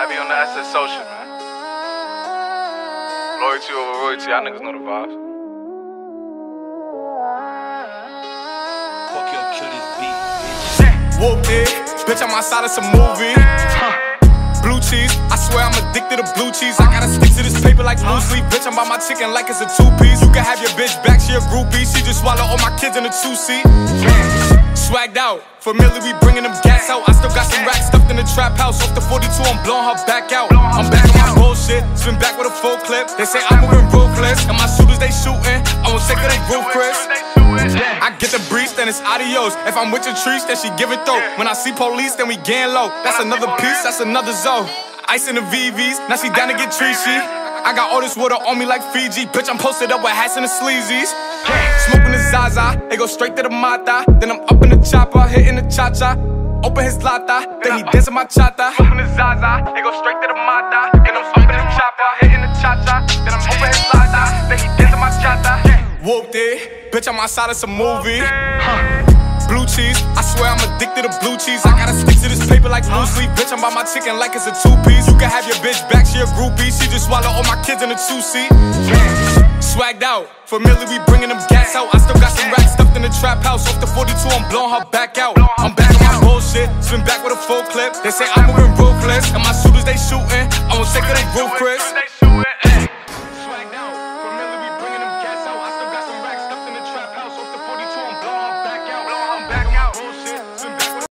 I be on the SSO shit, man. Loyalty over royalty, y'all niggas know the vibes. Fuck yo, kill this beat, bitch. Whoop it, bitch, I'm outside of some movie. Blue cheese, I swear I'm addicted to blue cheese. I gotta stick to this paper like blue sleep. Bitch, I'm by my chicken like it's a two-piece. You can have your bitch back, she a groupie. She just swallow all my kids in a two-seat. Swagged out, familiar, we bringing them gas out. I still got some racks stuffed in the trap house. Off the 42, I'm blowing her back out. I'm back on my bullshit, spin back with a full clip. They say I'm moving ruthless, and my shooters they shooting. I won't take her, they roof, Chris. I get the breeze, then it's adios. If I'm with your trees, then she give it though. When I see police, then we gang low. That's another piece, that's another zone. Ice in the VVs, now she down to get treachy. I got all this water on me like Fiji. Bitch, I'm posted up with hats and the sleazies. Smoking the Zaza, it go straight to the Mata. Then I'm up in the chopper, hitting the cha-cha. Open his lata, then he dancing my chata. Smoking the Zaza, it go straight to the Mata. Then I'm up in the chopper, hitting the cha-cha. Then I'm open his lata, then he dancing my chata. Whooped it, bitch, I'm outside of some movie. Blue cheese, I swear I'm addicted to blue cheese. I gotta stick to this paper like blue sleep. Bitch, I'm by my chicken like it's a two-piece. You can have your bitch back, she a groupie. She just swallow all my kids in a two-seat. Swagged out, familiar, we bringing them gas out. I still got some racks stuffed in the trap house. Off the 42, I'm blowing her back out. I'm back on my bullshit, spin back with a full clip. They say I'm moving ruthless, and my shooters they shooting. I won't take her, they roof, Chris.